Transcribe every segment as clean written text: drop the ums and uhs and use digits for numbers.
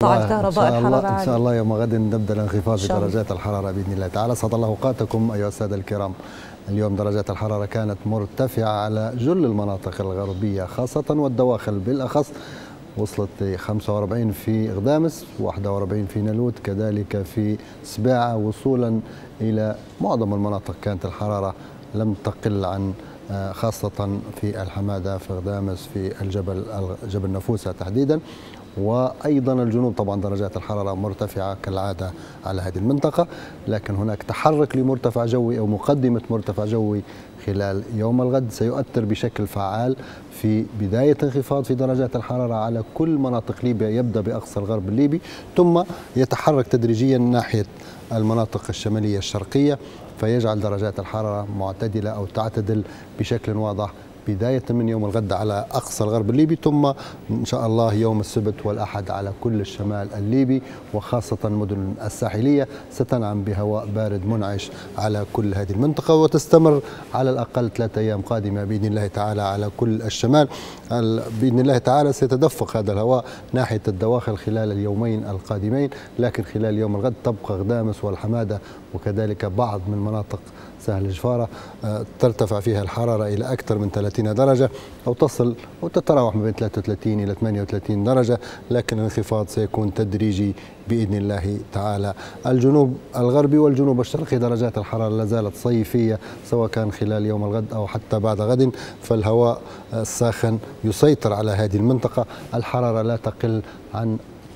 قطاع الكهرباء الحرارة إن شاء الله يوم غد نبدأ الانخفاض في درجات الحرارة بإذن الله تعالى. أسعد الله أوقاتكم أيها السادة الكرام. اليوم درجات الحرارة كانت مرتفعة على جل المناطق الغربية خاصة والدواخل بالأخص، وصلت 45 في غدامس، 41 في نلوت، كذلك في سباعة، وصولا إلى معظم المناطق كانت الحرارة لم تقل عن خاصة في الحمادة، في غدامس، في جبل نفوسة تحديدا، وأيضا الجنوب. طبعا درجات الحرارة مرتفعة كالعادة على هذه المنطقة، لكن هناك تحرك لمرتفع جوي أو مقدمة مرتفع جوي خلال يوم الغد سيؤثر بشكل فعال في بداية انخفاض في درجات الحرارة على كل مناطق ليبيا، يبدأ بأقصى الغرب الليبي ثم يتحرك تدريجيا ناحية المناطق الشمالية الشرقية، فيجعل درجات الحرارة معتدلة أو تعتدل بشكل واضح بداية من يوم الغد على أقصى الغرب الليبي، ثم إن شاء الله يوم السبت والأحد على كل الشمال الليبي، وخاصة المدن الساحلية ستنعم بهواء بارد منعش على كل هذه المنطقة، وتستمر على الأقل 3 أيام قادمة بإذن الله تعالى على كل الشمال. بإذن الله تعالى سيتدفق هذا الهواء ناحية الدواخل خلال اليومين القادمين، لكن خلال يوم الغد تبقى غدامس والحمادة وكذلك بعض من مناطق سهل جفارة ترتفع فيها الحرارة إلى أكثر من 30 درجة أو تصل أو تتراوح ما بين 33 إلى 38 درجة، لكن الانخفاض سيكون تدريجي بإذن الله تعالى. الجنوب الغربي والجنوب الشرقي درجات الحرارة لا زالت صيفية، سواء كان خلال يوم الغد أو حتى بعد غد، فالهواء الساخن يسيطر على هذه المنطقة. الحرارة لا تقل عن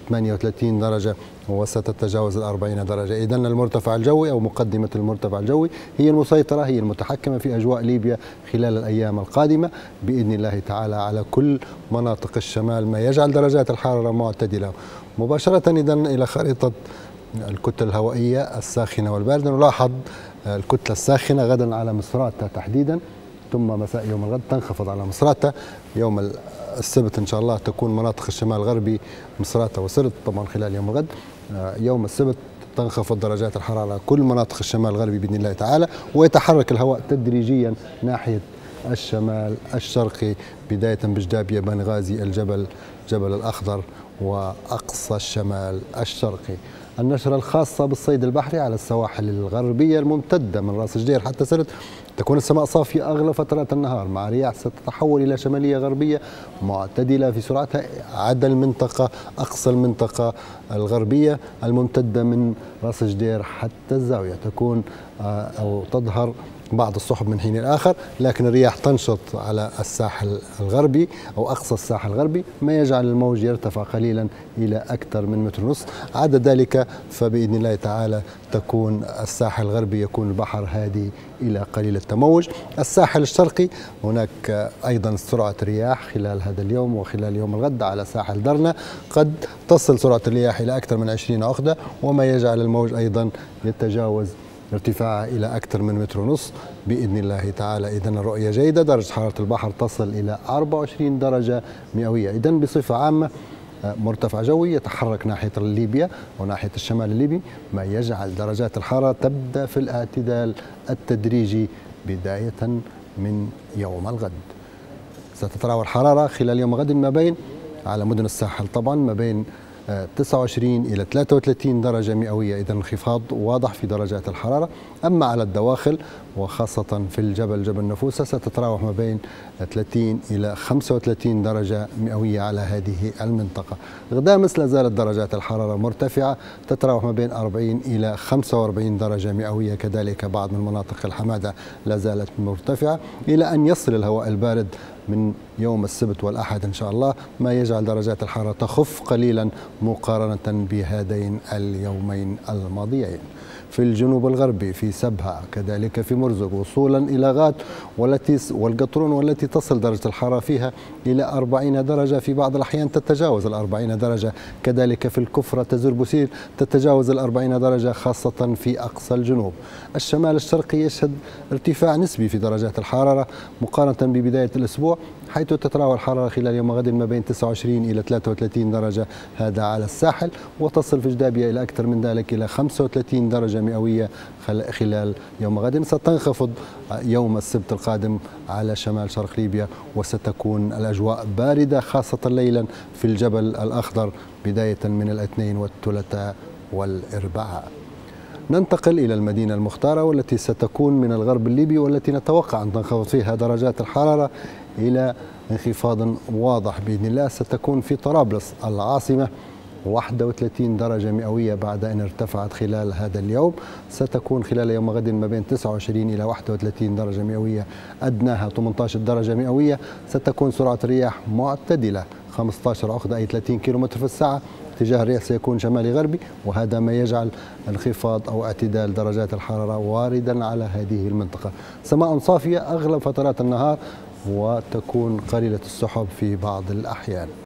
38 درجة وستتجاوز 40 درجة. إذن المرتفع الجوي أو مقدمة المرتفع الجوي هي المسيطرة، هي المتحكمة في أجواء ليبيا خلال الأيام القادمة بإذن الله تعالى على كل مناطق الشمال، ما يجعل درجات الحرارة معتدلة. مباشرة إذن إلى خريطة الكتل الهوائية الساخنة والباردة، نلاحظ الكتلة الساخنة غدا على مصراتة تحديدا، ثم مساء يوم الغد تنخفض على مصراتة. يوم السبت إن شاء الله تكون مناطق الشمال الغربي مصراتة وسرت طبعا خلال يوم الغد. يوم السبت تنخفض درجات الحرارة كل مناطق الشمال الغربي بإذن الله تعالى، ويتحرك الهواء تدريجيا ناحية الشمال الشرقي بداية بجدابية، بنغازي، جبل الأخضر وأقصى الشمال الشرقي. النشرة الخاصة بالصيد البحري على السواحل الغربية الممتدة من راس جدير حتى سرت تكون السماء صافية أغلب فترات النهار، مع رياح ستتحول إلى شمالية غربية معتدلة في سرعتها عدا المنطقة أقصى المنطقة الغربية الممتدة من راس جدير حتى الزاوية، تكون أو تظهر بعض السحب من حين لآخر، لكن الرياح تنشط على الساحل الغربي أو أقصى الساحل الغربي، ما يجعل الموج يرتفع قليلا إلى أكثر من 1.5 متر. عدا ذلك فبإذن الله تعالى تكون الساحل الغربي يكون البحر هادي إلى قليل التموج. الساحل الشرقي هناك أيضا سرعة رياح خلال هذا اليوم وخلال يوم الغد على ساحل درنا، قد تصل سرعة الرياح إلى أكثر من 20 عقدة، وما يجعل الموج أيضا يتجاوز ارتفاعها إلى أكثر من 1.5 متر بإذن الله تعالى. إذن الرؤية جيدة، درجة حرارة البحر تصل إلى 24 درجة مئوية. إذن بصفة عامة مرتفع جوي يتحرك ناحية ليبيا وناحية الشمال الليبي، ما يجعل درجات الحرارة تبدأ في الاعتدال التدريجي بداية من يوم الغد. ستتراوح الحرارة خلال يوم غد ما بين على مدن الساحل طبعا ما بين 29 إلى 33 درجة مئوية، إذا انخفاض واضح في درجات الحرارة. أما على الدواخل وخاصة في جبل نفوسة ستتراوح ما بين 30 إلى 35 درجة مئوية على هذه المنطقة. غدامس لا زالت درجات الحرارة مرتفعة، تتراوح ما بين 40 إلى 45 درجة مئوية، كذلك بعض من مناطق الحمادة لا زالت مرتفعة، إلى أن يصل الهواء البارد من يوم السبت والأحد إن شاء الله، ما يجعل درجات الحرارة تخف قليلا مقارنة بهذين اليومين الماضيين. في الجنوب الغربي في سبها كذلك في مرزق وصولا إلى غات والقطرون والتي تصل درجة الحرارة فيها إلى 40 درجة، في بعض الأحيان تتجاوز 40 درجة، كذلك في الكفرة تزر بوسيل تتجاوز 40 درجة خاصة في أقصى الجنوب. الشمال الشرقي يشهد ارتفاع نسبي في درجات الحرارة مقارنة ببداية الأسبوع، حيث تتراوح الحرارة خلال يوم غد ما بين 29 إلى 33 درجة، هذا على الساحل، وتصل في جدابية إلى أكثر من ذلك إلى 35 درجة مئوية خلال يوم غد. ستنخفض يوم السبت القادم على شمال شرق ليبيا، وستكون الأجواء باردة خاصة ليلا في الجبل الأخضر بداية من الاثنين والثلاثاء والأربعاء. ننتقل إلى المدينة المختارة والتي ستكون من الغرب الليبي، والتي نتوقع أن تنخفض فيها درجات الحرارة إلى انخفاض واضح بإذن الله. ستكون في طرابلس العاصمة 31 درجة مئوية بعد أن ارتفعت خلال هذا اليوم. ستكون خلال يوم غد ما بين 29 إلى 31 درجة مئوية، أدناها 18 درجة مئوية. ستكون سرعة الرياح معتدلة 15 عقدة أي 30 كيلومتر في الساعة. اتجاه الرياح سيكون شمالي غربي، وهذا ما يجعل انخفاض أو اعتدال درجات الحرارة واردا على هذه المنطقة. سماء صافية أغلب فترات النهار، وتكون قليلة السحب في بعض الأحيان.